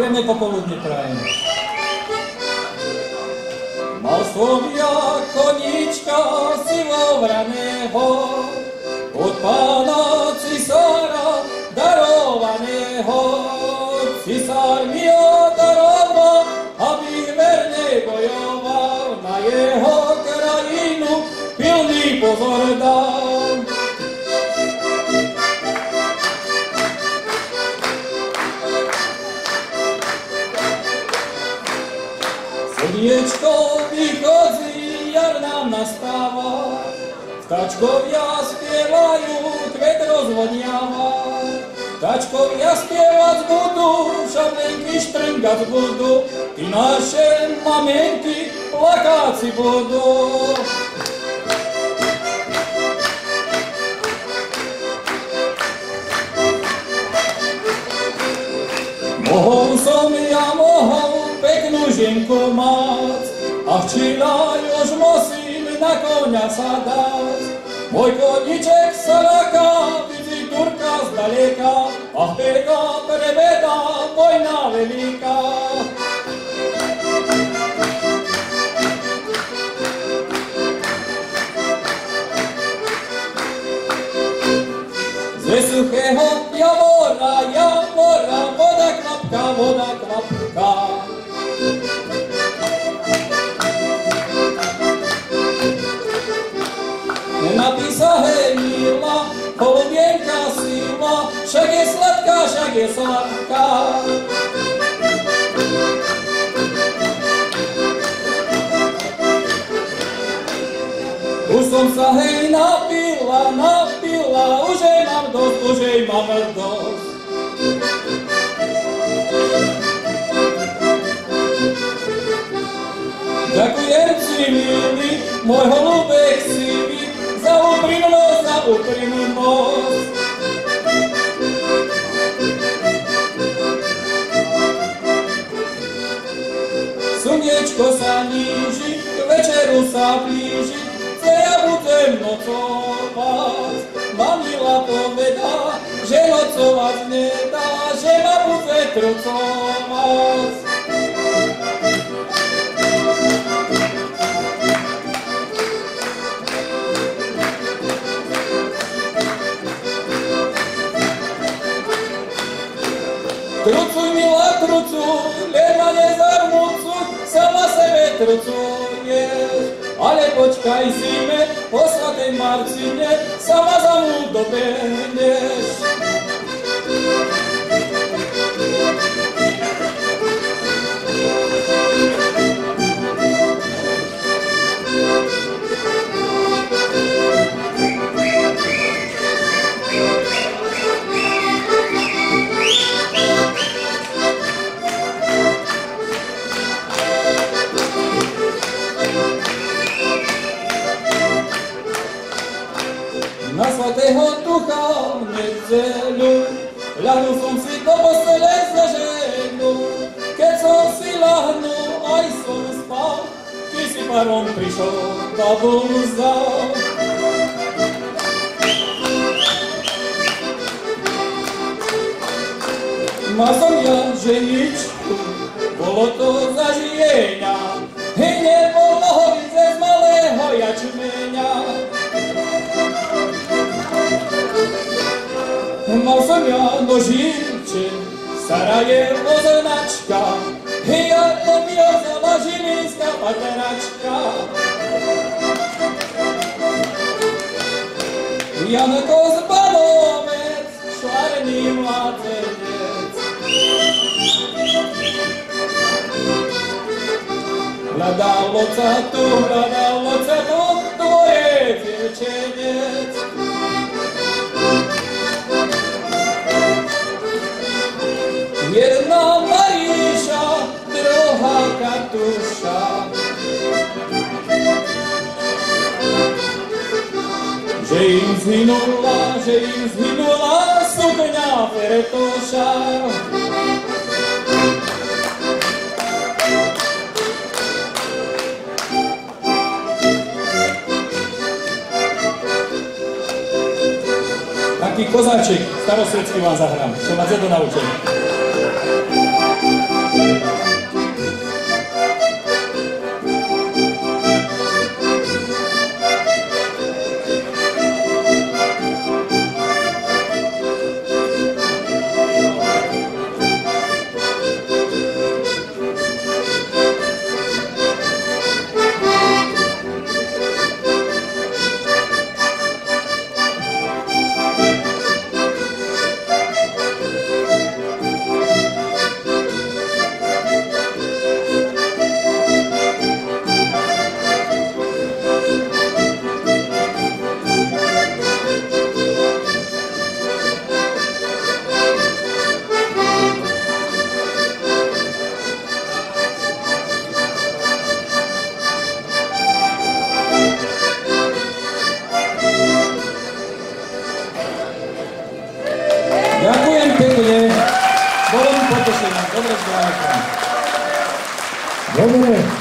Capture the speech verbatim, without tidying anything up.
Príjemné popoludne prajem. Mal som ja koníčka silovraného, od pána cisára darovaného. Cisár mi ho daroval, aby verne bojoval, na jeho krajinu pilný pozor dal. Slniečko vychodzi, jar nám nastáva, vtáčkovia spievajú, kvet rozvodňáva. Vtáčkovia spievať budú, šablenky štrngať budú, ty naše mamienky plakáci budú. Mohol som ja, mohol peknú ženku mať, a včera už musím na koňa sa dať. Môj koníček sa láka, vidí Turka zdaleka, a peka prebeda vojna veľká. Ze suchého javora, javora, voda kvapka, voda kvapka. Napísa hej milá, holubienka sila, však je sladká, však je sladká. Už som sa hej napila, napila, už jej mám dosť, už jej mám dosť. Ďakujem si, milý, môj holubek sivý, za úprimnosť, za úprimnosť. Slniečko sa níži, k večeru sa blíži, chce ja budem nocovať. Mamila povedá, že nocovať nedá, že ma bude trucovať. Trucuj, milá, trucuj, len ma nezarmucuj, sama sebe trucuješ. Ale počkaj zime, po svatej Marcine, sama za mnou dobehneš. Na svatého ducha v nedzeľu ľahnu som si do postele za ženu. Keď som si ľahnu, aj som spal, ty si parom prišol, babu vzal. Mal som ja ženičku, bolo to za žijenia, hej, nebolo hovice z malého jačmeňa. Mal som ja nožíče, Sarajevo značka, hej, ale mi ho vzala žilinská patračka. Janko Zbalovec, švarný mladenec, hľadalo sa tu, hľadalo sa tu tvoje dievčenec. Jedna Maríša, druhá Katuša, že im zhynula, že im zhynula sukňa Fertoša. Taký kozáček starosvedský vám zahrám, čo ma dedo naučil. Ďakujem pekne, bolo mi potešením, dobre zdravíte. Dobre.